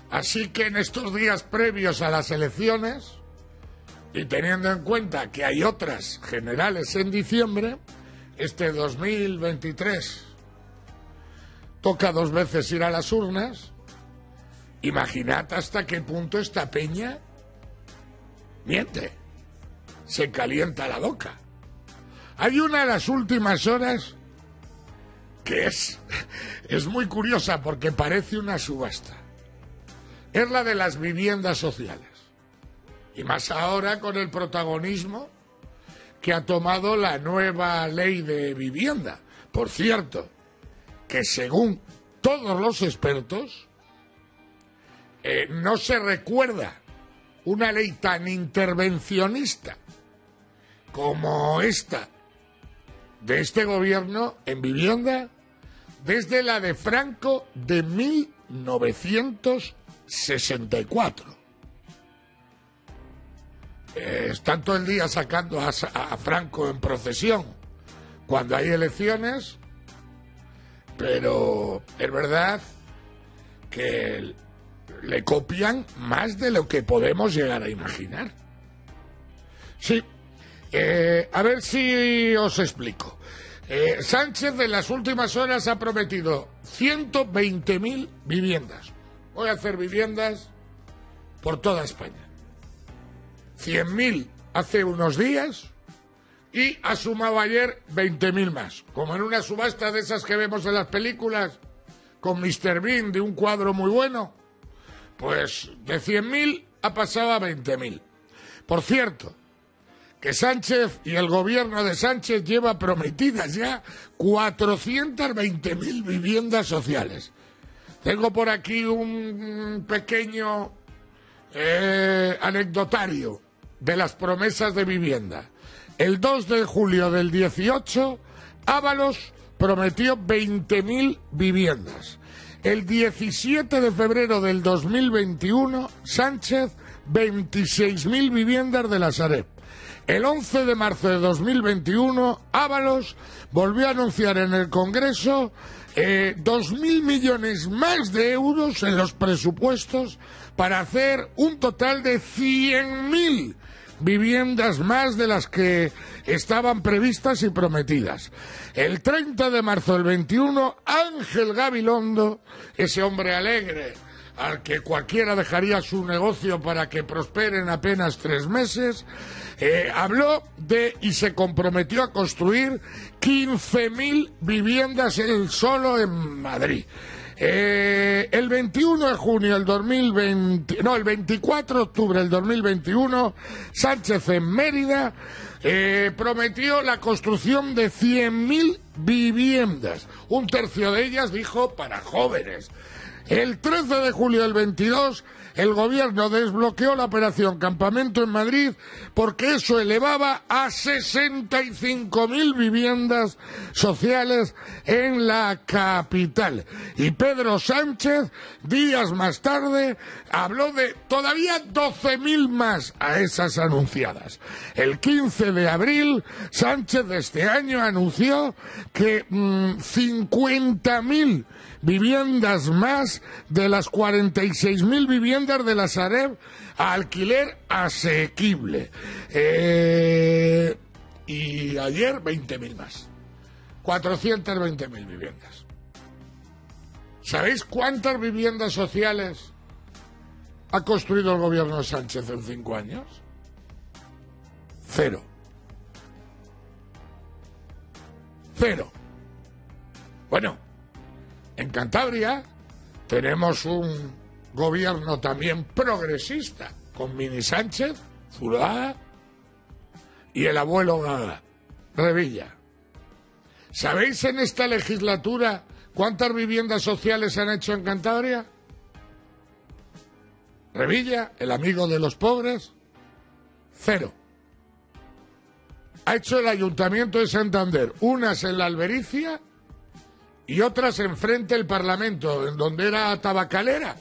Así que en estos días previos a las elecciones, y teniendo en cuenta que hay otras generales en diciembre, este 2023 toca 2 veces ir a las urnas. Imaginad hasta qué punto esta peña miente, se calienta la boca. Hay una de las últimas horas que es muy curiosa porque parece una subasta. Es la de las viviendas sociales. Y más ahora con el protagonismo que ha tomado la nueva ley de vivienda. Por cierto, que según todos los expertos, no se recuerda una ley tan intervencionista como esta de este gobierno en vivienda desde la de Franco de 1964. Están todo el día sacando a Franco en procesión cuando hay elecciones, pero es verdad que le copian más de lo que podemos llegar a imaginar. Sí, a ver si os explico. Sánchez en las últimas horas ha prometido 120.000 viviendas. Voy a hacer viviendas por toda España. 100.000 hace unos días y ha sumado ayer 20.000 más. Como en una subasta de esas que vemos en las películas con Mr. Bean de un cuadro muy bueno. Pues de 100.000 ha pasado a 20.000. Por cierto, que Sánchez y el gobierno de Sánchez lleva prometidas ya 420.000 viviendas sociales. Tengo por aquí un pequeño anecdotario de las promesas de vivienda. El 2 de julio del 18, Ábalos prometió 20.000 viviendas. El 17 de febrero del 2021, Sánchez, 26.000 viviendas de la Sareb. El 11 de marzo de 2021, Ábalos volvió a anunciar en el Congreso 2.000 millones más de euros en los presupuestos para hacer un total de 100.000 viviendas más de las que estaban previstas y prometidas. El 30 de marzo del 21, Ángel Gabilondo, ese hombre alegre al que cualquiera dejaría su negocio para que prospere en apenas 3 meses, habló y se comprometió a construir 15.000 viviendas él solo en Madrid. El 21 de junio del 2020, no, el 24 de octubre del 2021, Sánchez en Mérida prometió la construcción de 100.000 viviendas. Un tercio de ellas, dijo, para jóvenes. El 13 de julio del 22, el gobierno desbloqueó la operación Campamento en Madrid porque eso elevaba a 65.000 viviendas sociales en la capital. Y Pedro Sánchez, días más tarde, habló de todavía 12.000 más a esas anunciadas. El 15 de abril, Sánchez de este año anunció que 50.000 viviendas más de las 46.000 viviendas de la Sareb a alquiler asequible. Y ayer 20.000 más. 420.000 viviendas. ¿Sabéis cuántas viviendas sociales ha construido el gobierno de Sánchez en 5 años? 0. 0. Bueno, en Cantabria tenemos un gobierno también progresista, con Mini Sánchez, Zuluaga y el abuelo Gaga, Revilla. ¿Sabéis en esta legislatura cuántas viviendas sociales se han hecho en Cantabria? Revilla, el amigo de los pobres, 0. Ha hecho el Ayuntamiento de Santander, unas en la Albericia y otras enfrente del Parlamento, en donde era tabacalera.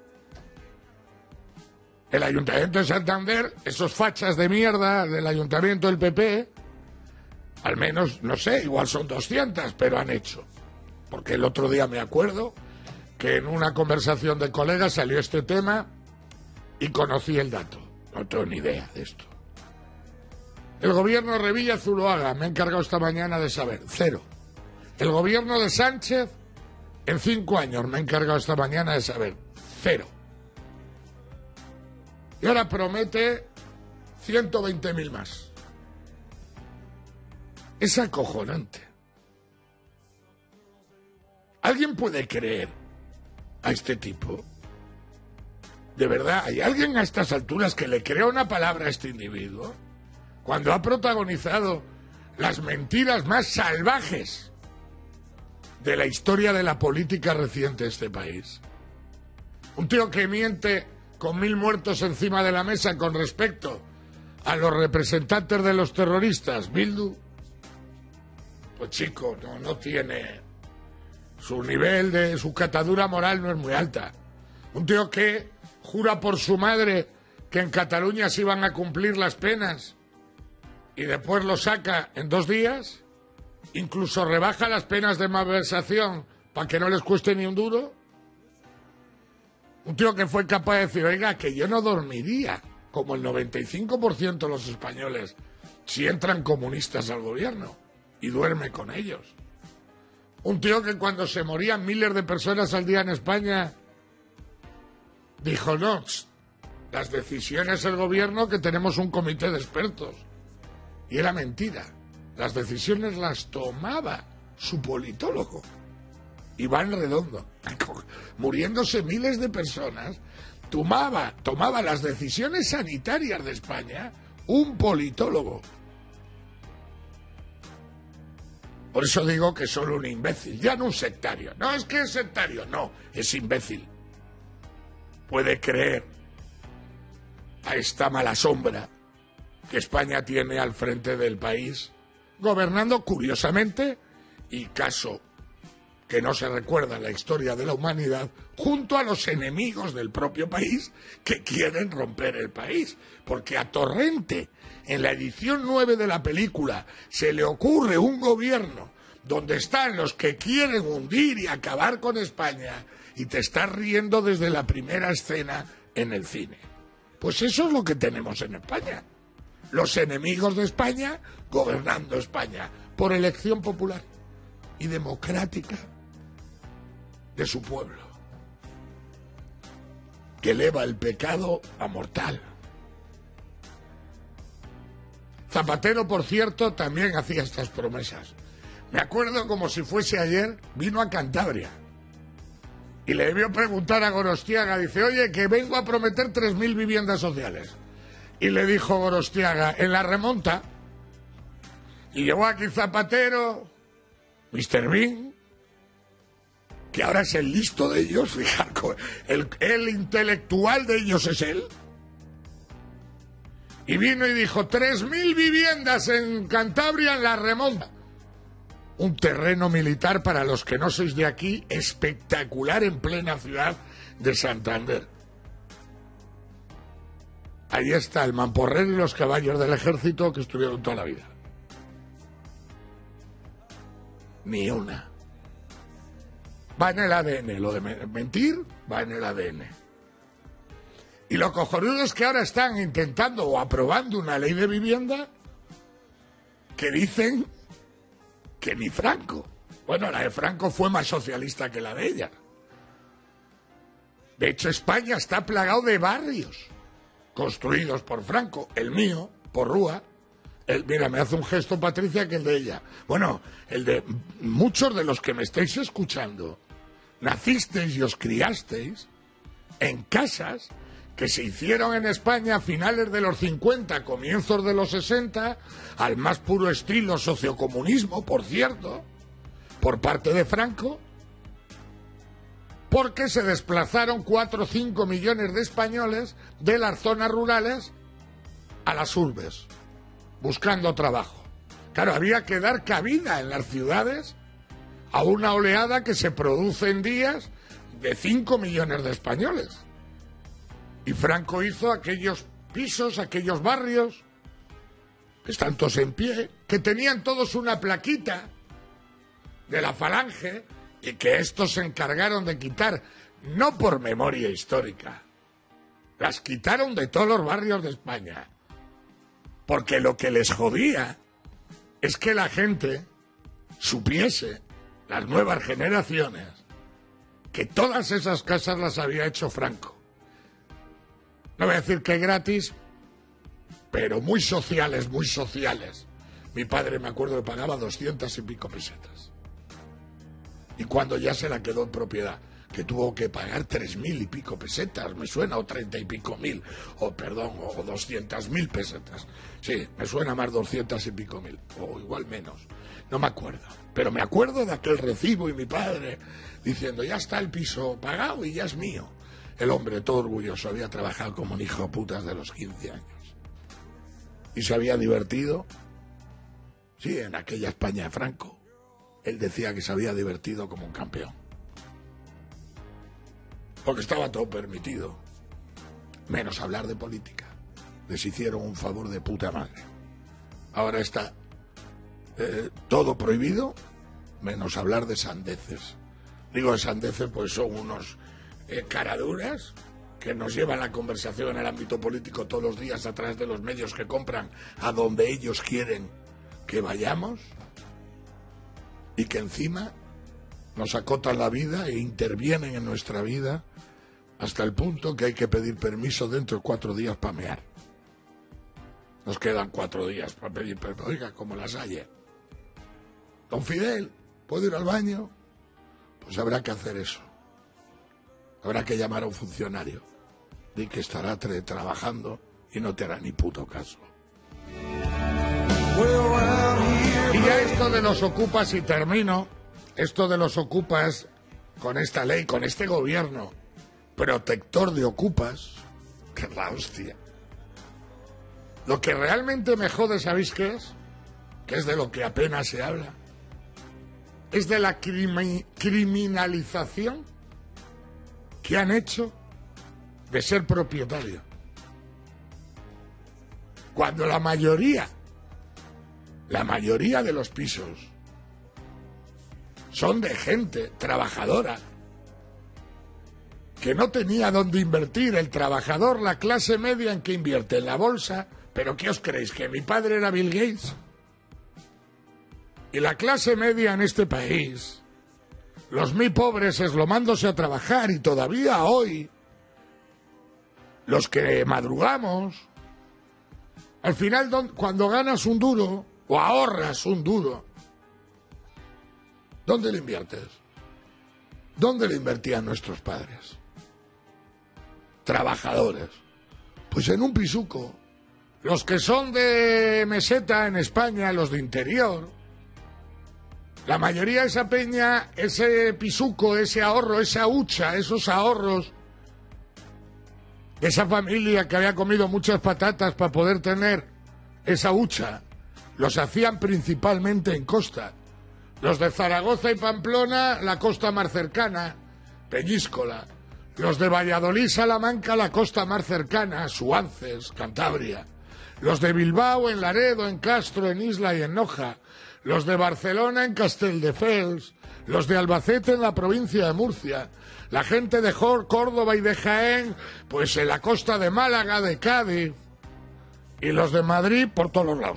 El Ayuntamiento de Santander, esos fachas de mierda del Ayuntamiento del PP, al menos, no sé, igual son 200, pero han hecho. Porque el otro día me acuerdo que en una conversación de colegas salió este tema y conocí el dato. No tengo ni idea de esto. El gobierno Revilla Zuloaga, me he encargado esta mañana de saber, 0. El gobierno de Sánchez, en 5 años, me he encargado esta mañana de saber, 0. Y ahora promete 120.000 más. Es acojonante. ¿Alguien puede creer a este tipo? ¿De verdad hay alguien a estas alturas que le crea una palabra a este individuo? Cuando ha protagonizado las mentiras más salvajes de la historia de la política reciente de este país. Un tío que miente con 1000 muertos encima de la mesa con respecto a los representantes de los terroristas, Bildu. Pues chico, no tiene... Su nivel de... su catadura moral no es muy alta. Un tío que jura por su madre que en Cataluña se iban a cumplir las penas y después lo saca en 2 días, incluso rebaja las penas de malversación para que no les cueste ni un duro. Un tío que fue capaz de decir, oiga, que yo no dormiría, como el 95% de los españoles, si entran comunistas al gobierno, y duerme con ellos. Un tío que cuando se morían miles de personas al día en España, dijo, no, las decisiones del gobierno, que tenemos un comité de expertos. Y era mentira. Las decisiones las tomaba su politólogo, Iván Redondo. Muriéndose miles de personas, tomaba las decisiones sanitarias de España un politólogo. Por eso digo que es solo un imbécil, ya no un sectario. No es que es sectario, no, es imbécil. Puede creer a esta mala sombra que España tiene al frente del país, gobernando curiosamente, y caso que no se recuerda en la historia de la humanidad, junto a los enemigos del propio país que quieren romper el país. Porque a Torrente, en la edición 9 de la película, se le ocurre un gobierno donde están los que quieren hundir y acabar con España, y te estás riendo desde la primera escena en el cine. Pues eso es lo que tenemos en España. Los enemigos de España gobernando España por elección popular y democrática de su pueblo, que eleva el pecado a mortal. Zapatero, por cierto, también hacía estas promesas. Me acuerdo como si fuese ayer, vino a Cantabria y le debió preguntar a Gorostiaga, dice, oye, que vengo a prometer 3.000 viviendas sociales. Y le dijo Gorostiaga, en la remonta, y llegó aquí Zapatero, Mr. Bean, que ahora es el listo de ellos, fijaros, el intelectual de ellos es él, y vino y dijo, 3.000 viviendas en Cantabria en la remonta. Un terreno militar, para los que no sois de aquí, espectacular en plena ciudad de Santander. Ahí está el Mamporrero y los caballos del ejército que estuvieron toda la vida. Ni una. Va en el ADN, lo de mentir va en el ADN. Y lo cojonudo es que ahora están intentando o aprobando una ley de vivienda que dicen que ni Franco. Bueno, la de Franco fue más socialista que la de ella. De hecho, España está plagado de barrios construidos por Franco, el mío, por Rúa. Mira, me hace un gesto Patricia que el de ella. Bueno, el de muchos de los que me estáis escuchando, nacisteis y os criasteis en casas que se hicieron en España a finales de los 50, comienzos de los 60, al más puro estilo sociocomunismo, por cierto, por parte de Franco, porque se desplazaron 4 o 5 millones de españoles de las zonas rurales a las urbes, buscando trabajo. Claro, había que dar cabida en las ciudades a una oleada que se produce en días de 5 millones de españoles. Y Franco hizo aquellos pisos, aquellos barrios, que están todos en pie, que tenían todos una plaquita de la Falange, y que estos se encargaron de quitar no por memoria histórica. Las quitaron de todos los barrios de España. Porque lo que les jodía es que la gente supiese, las nuevas generaciones, que todas esas casas las había hecho Franco. No voy a decir que gratis, pero muy sociales, muy sociales. Mi padre, me acuerdo, que pagaba 200 y pico pesetas. Y cuando ya se la quedó en propiedad, que tuvo que pagar 3.000 y pico pesetas, me suena, o 30 y pico mil, o 200.000 pesetas. Sí, me suena más 200 y pico mil, o igual menos. No me acuerdo, pero me acuerdo de aquel recibo y mi padre diciendo, ya está el piso pagado y ya es mío. El hombre, todo orgulloso, había trabajado como un hijo de putas de los 15 años. Y se había divertido, sí, en aquella España de Franco. Él decía que se había divertido como un campeón. Porque estaba todo permitido, menos hablar de política. Les hicieron un favor de puta madre. Ahora está todo prohibido, menos hablar de sandeces. Digo de sandeces, pues son unos caraduras que nos llevan la conversación en el ámbito político todos los días a través de los medios que compran a donde ellos quieren que vayamos, y que encima nos acotan la vida e intervienen en nuestra vida hasta el punto que hay que pedir permiso dentro de 4 días para mear. Nos quedan 4 días para pedir permiso. Oiga, como las haya. Don Fidel, ¿puedo ir al baño? Pues habrá que hacer eso. Habrá que llamar a un funcionario. Di que estará trabajando y no te hará ni puto caso. Y ya esto de los ocupas, y termino, esto de los ocupas, con esta ley, con este gobierno protector de ocupas, que es la hostia. Lo que realmente me jode, ¿sabéis qué es? Que es de lo que apenas se habla. Es de la criminalización que han hecho de ser propietario. Cuando la mayoría de los pisos son de gente trabajadora que no tenía dónde invertir. El trabajador, la clase media, ¿en qué invierte? En la bolsa. ¿Pero qué os creéis? ¿Que mi padre era Bill Gates? Y la clase media en este país, los muy pobres eslomándose a trabajar, y todavía hoy, los que madrugamos, al final, cuando ganas un duro o ahorras un duro, ¿dónde le inviertes? ¿Dónde le invertían nuestros padres? Trabajadores. Pues en un pisuco. Los que son de meseta en España, los de interior, la mayoría de esa peña, ese pisuco, ese ahorro, esa hucha, esos ahorros de esa familia que había comido muchas patatas para poder tener esa hucha, los hacían principalmente en costa. Los de Zaragoza y Pamplona, la costa más cercana, Peñíscola. Los de Valladolid, Salamanca, la costa más cercana, Suances, Cantabria. Los de Bilbao, en Laredo, en Castro, en Isla y en Noja. Los de Barcelona, en Castelldefels. Los de Albacete, en la provincia de Murcia. La gente de Córdoba y de Jaén, pues en la costa de Málaga, de Cádiz. Y los de Madrid, por todos los lados.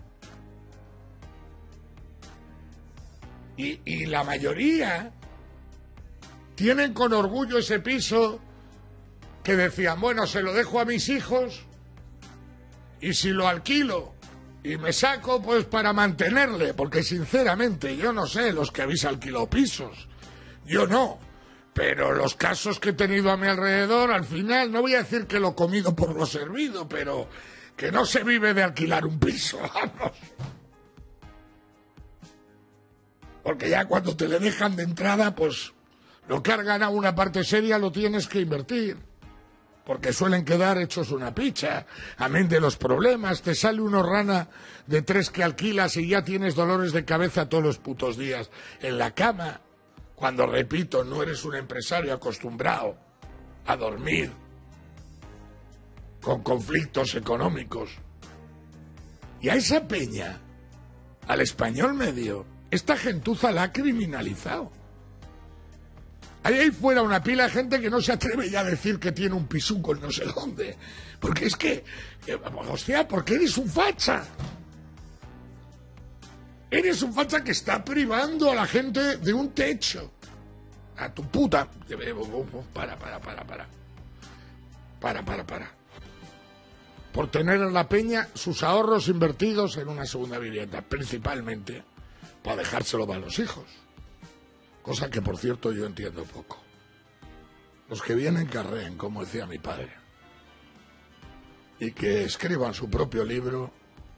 Y la mayoría tienen con orgullo ese piso que decían, bueno, se lo dejo a mis hijos y si lo alquilo y me saco, pues para mantenerle, porque sinceramente yo no sé los que habéis alquilado pisos, yo no, pero los casos que he tenido a mi alrededor, al final, no voy a decir que lo comido por lo servido, pero que no se vive de alquilar un piso, vamos. Porque ya cuando te le dejan de entrada, pues lo que has ganado una parte seria lo tienes que invertir. Porque suelen quedar hechos una picha. Amén de los problemas, te sale una rana de 3 que alquilas y ya tienes dolores de cabeza todos los putos días en la cama. Cuando, repito, no eres un empresario acostumbrado a dormir con conflictos económicos. Y a esa peña, al español medio, esta gentuza la ha criminalizado. Hay ahí fuera una pila de gente que no se atreve ya a decir que tiene un pisuco en no sé dónde. Porque es que, hostia, porque eres un facha. Eres un facha que está privando a la gente de un techo. A tu puta. Para. Por tener en la peña sus ahorros invertidos en una segunda vivienda, principalmente para dejárselo para los hijos. Cosa que, por cierto, yo entiendo poco. Los que vienen carreen, como decía mi padre, y que escriban su propio libro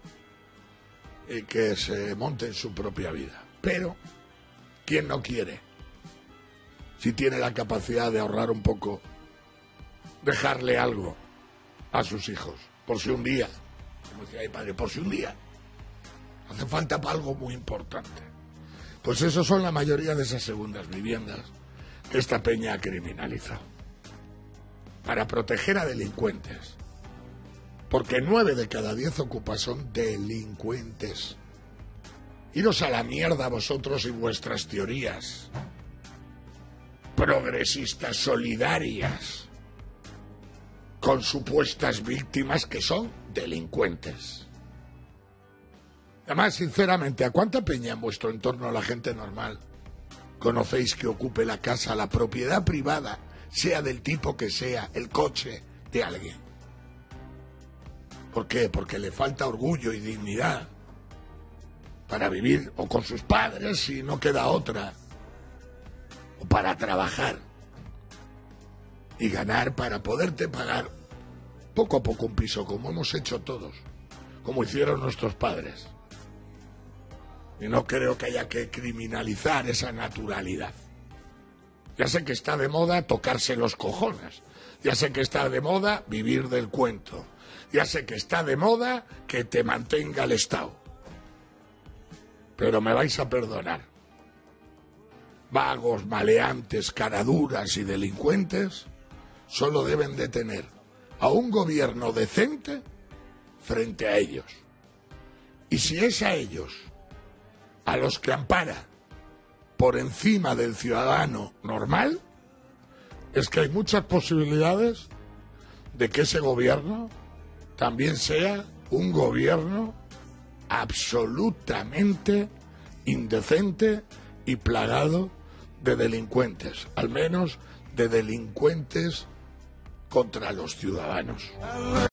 y que se monten su propia vida. Pero, ¿quién no quiere? Si tiene la capacidad de ahorrar un poco, dejarle algo a sus hijos, por si un día, como decía mi padre, por si un día hace falta para algo muy importante. Pues eso son la mayoría de esas segundas viviendas que esta peña ha criminalizado. Para proteger a delincuentes. Porque 9 de cada 10 ocupas son delincuentes. Iros a la mierda vosotros y vuestras teorías progresistas solidarias con supuestas víctimas que son delincuentes. Además, sinceramente, ¿a cuánta peña en vuestro entorno, la gente normal, conocéis que ocupe la casa, la propiedad privada, sea del tipo que sea, el coche de alguien? ¿Por qué? Porque le falta orgullo y dignidad para vivir o con sus padres si no queda otra, o para trabajar y ganar para poderte pagar poco a poco un piso, como hemos hecho todos, como hicieron nuestros padres. Y no creo que haya que criminalizar esa naturalidad. Ya sé que está de moda tocarse los cojones. Ya sé que está de moda vivir del cuento. Ya sé que está de moda que te mantenga el Estado. Pero me vais a perdonar. Vagos, maleantes, caraduras y delincuentes solo deben de tener a un gobierno decente frente a ellos. Y si es a ellos a los que ampara por encima del ciudadano normal, es que hay muchas posibilidades de que ese gobierno también sea un gobierno absolutamente indecente y plagado de delincuentes, al menos de delincuentes contra los ciudadanos.